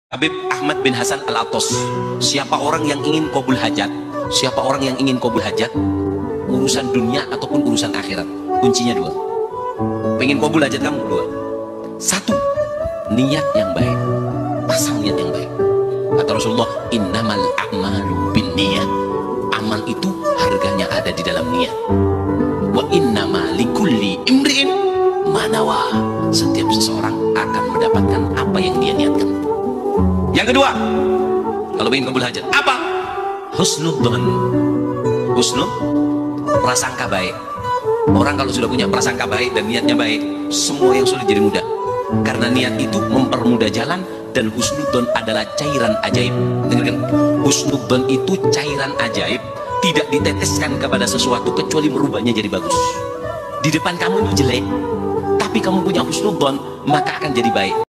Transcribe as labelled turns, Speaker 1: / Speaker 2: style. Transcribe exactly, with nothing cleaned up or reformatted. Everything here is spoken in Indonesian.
Speaker 1: Habib Ahmad bin Hasan Al-Attas, siapa orang yang ingin qabul hajat, siapa orang yang ingin qabul hajat, urusan dunia ataupun urusan akhirat, kuncinya dua. Pengen qabul hajat kamu dua. Satu, niat yang baik, pasang niat yang baik. Kata Rasulullah, innamal a'malu binniyat. Amal itu harganya ada di dalam niat. Wa innama likulli imri'in manawa. Setiap seseorang akan mendapatkan apa yang dia niatkan. Yang kedua, kalau ingin qabul hajat, apa? Husnudzon. Husnul, prasangka baik. Orang kalau sudah punya prasangka baik dan niatnya baik, semua yang sulit jadi mudah. Karena niat itu mempermudah jalan, dan husnudzon adalah cairan ajaib. Dengarkan, husnudzon itu cairan ajaib, tidak diteteskan kepada sesuatu kecuali merubahnya jadi bagus. Di depan kamu itu jelek, tapi kamu punya husnudzon, maka akan jadi baik.